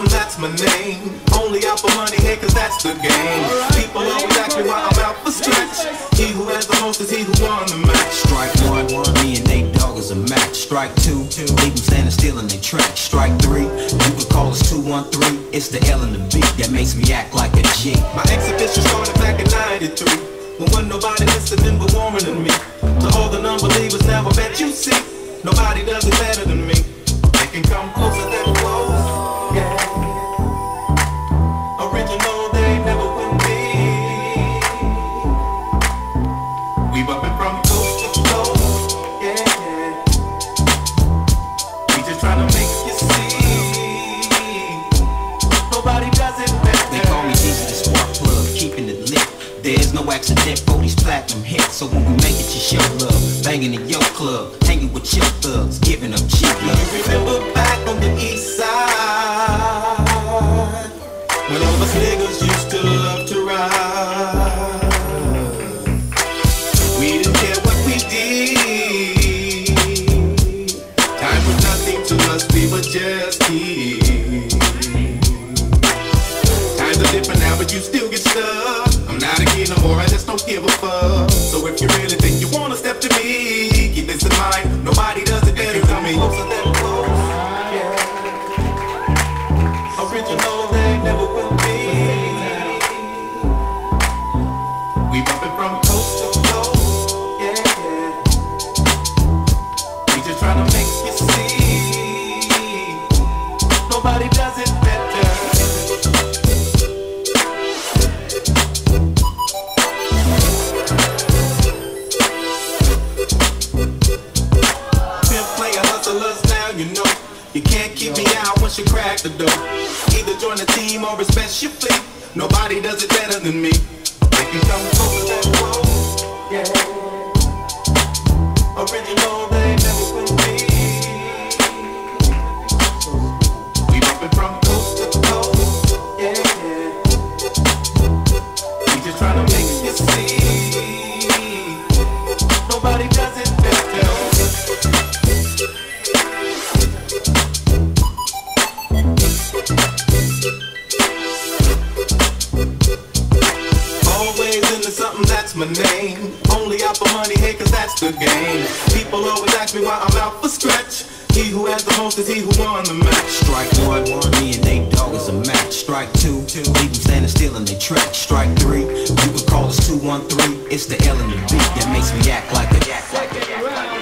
something, that's my name. Only out for money, hey, cause that's the game. People always ask me why I'm out for stretch. He who has the most is he who won the match. Strike one, me and Nate Dogg is a match. Strike two, leave them standing still in their track. Strike three, you could call us 213. It's the L and the B that makes me act like a G. My exhibition started back in '93, when wasn't nobody listening but warmer than me. To all the non-believers now I bet you see, nobody does it better than me. They can come closer than close, yeah. Original, they never will be. We bumpin' from coast to coast, yeah. We just tryna make you see, nobody does it better. They call me Easy the Spark Plug, keeping it lit. There's no accident for these platinum hits. So when we make it, you show love. Banging in your club, hanging with your thugs, giving up cheap love. You remember back on the east side, when all us niggas used to love to ride. We didn't care what we did. Time was nothing to us, we were just kids. Times are different now, but you still get stuck. I'm not a kid no more, I just don't give a fuck. So if you really think you wanna step to me, keep this in mind, nobody does it better than me. Closer than close, yeah. Original, they never will be. We bumpin' from coast to coast, yeah. We just tryna make you see, nobody does it better. You know, you can't keep me out once you crack the door. Either join the team or respect your fleet. Nobody does it better than me. They can come closer than close, yeah. Original, they never will be. We bumpin' from coast to coast, yeah. We just tryna make you see, nobody does it better. Something, that's my name. Only out for money, hey, cause that's the game. People always ask me why I'm out for stretch. He who has the most is he who won the match. Strike one, me and Nate Dogg is a match. Strike two, leave them standing still in their track. Strike three, you could call us 213. It's the L and the B that makes me act like a